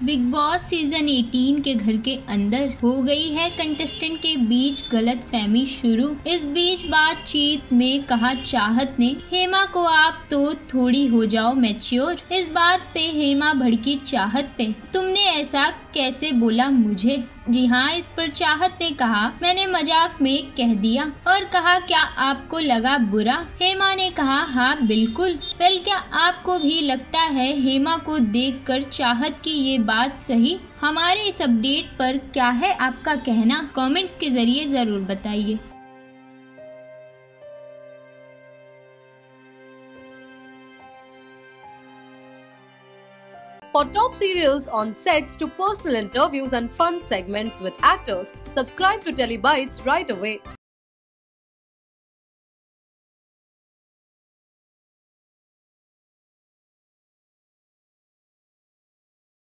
Big boss season 18 के घर के अंदर हो गई है कंटेस्टेंट के बीच गलतफहमी शुरू। इस बीच बातचीत में कहा चाहत ने, हेमा को आप तो थोड़ी हो जाओ मैच्योर। इस बात पे हेमा भड़की चाहत पे, तुमने ऐसा कैसे बोला मुझे। जी हाँ, इस पर चाहत ने कहा, मैंने मजाक में कह दिया। और कहा, क्या आपको लगा बुरा। हेमा ने कहा, हाँ बिल्कुल। वेल, क्या आपको भी लगता है हेमा को देखकर चाहत की ये बात सही। हमारे इस अपडेट पर क्या है आपका कहना, कमेंट्स के जरिए जरूर बताइए। For top serials on sets to personal interviews and fun segments with actors, subscribe to Telebytes right away.